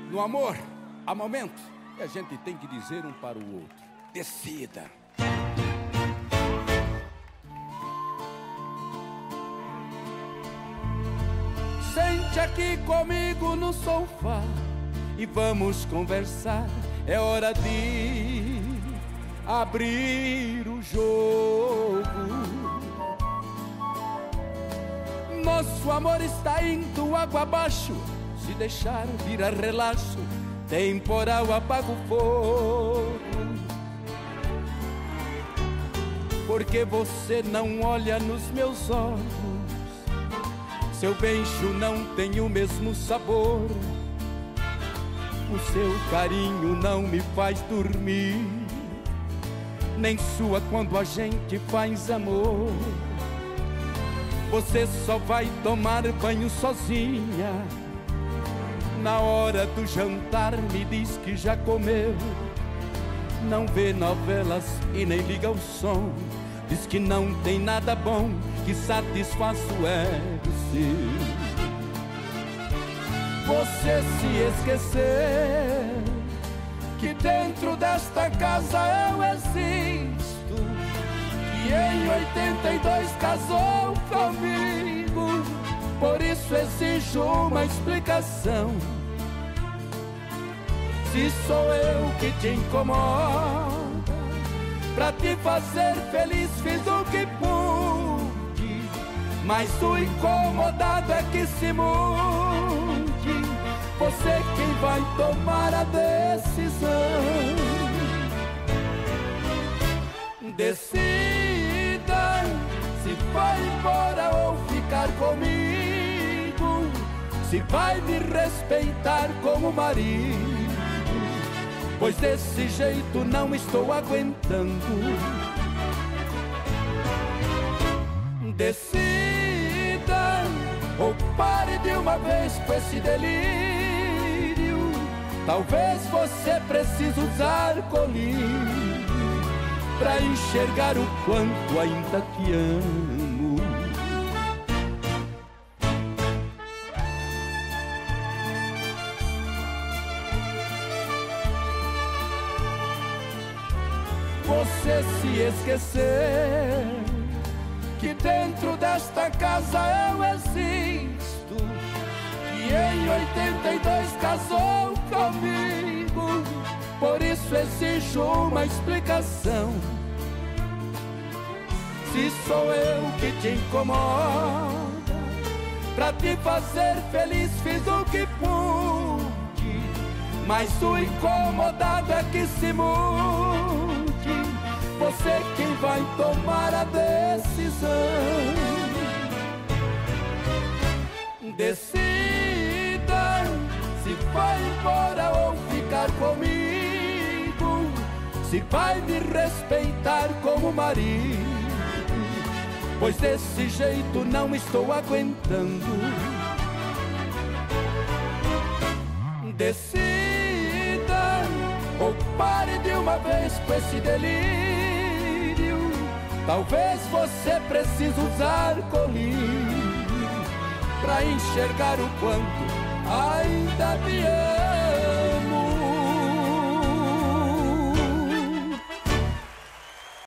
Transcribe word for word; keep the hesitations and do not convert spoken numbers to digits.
No amor, há momentos que a gente tem que dizer um para o outro: decida. Sente aqui comigo no sofá e vamos conversar. É hora de abrir o jogo. Nosso amor está indo água abaixo. Se deixar virar relaxo, temporal apaga o fogo. Porque você não olha nos meus olhos, seu beijo não tem o mesmo sabor, o seu carinho não me faz dormir, nem sua quando a gente faz amor. Você só vai tomar banho sozinha, na hora do jantar me diz que já comeu. Não vê novelas e nem liga o som, diz que não tem nada bom que satisfaça o ego seu. Você se esqueceu que dentro desta casa eu existo, que em oitenta e dois casou comigo. Por isso exijo uma explicação. Se sou eu que te incomoda, pra te fazer feliz fiz o que pude, mas o incomodado é que se mude. Você quem vai tomar a decisão. Decida se vai embora ou ficar comigo, se vai me respeitar como marido, pois desse jeito não estou aguentando. Decida ou pare de uma vez com esse delírio. Talvez você precise usar colírio pra enxergar o quanto ainda te amo. Você se esqueceu que dentro desta casa eu existo, que em oitenta e dois casou comigo. Por isso exijo uma explicação. Se sou eu que te incomoda, pra te fazer feliz fiz o que pude, mas o incomodado é que se mude. Você quem vai tomar a decisão. Decida se vai embora ou ficar comigo, se vai me respeitar como marido, pois desse jeito não estou aguentando. Decida ou pare de uma vez com esse delírio. Talvez você precise usar colírio pra enxergar o quanto ainda me ama.